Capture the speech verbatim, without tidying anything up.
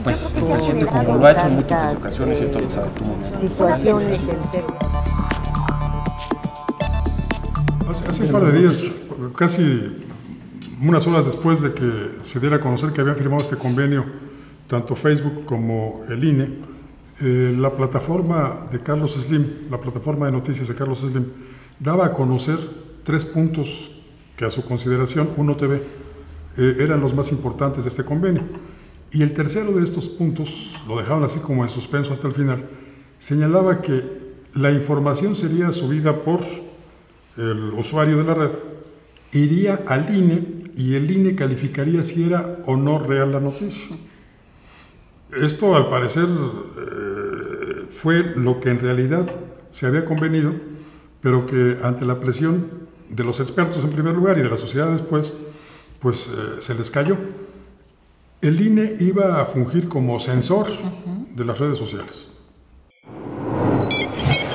pues el presidente, como lo ha hecho en múltiples ocasiones, y esto lo sabes tú muy bien. Situaciones Hace, hace un par de días, casi unas horas después de que se diera a conocer que habían firmado este convenio, tanto Facebook como el I N E, eh, la plataforma de Carlos Slim, la plataforma de noticias de Carlos Slim, daba a conocer tres puntos que a su consideración Uno T V eh, eran los más importantes de este convenio. Y el tercero de estos puntos, lo dejaron así como en suspenso hasta el final, señalaba que la información sería subida por el usuario de la red, iría al I N E y el I N E calificaría si era o no real la noticia. Esto, al parecer, eh, fue lo que en realidad se había convenido, pero que ante la presión de los expertos en primer lugar y de la sociedad después, pues eh, se les cayó. El I N E iba a fungir como censor de las redes sociales.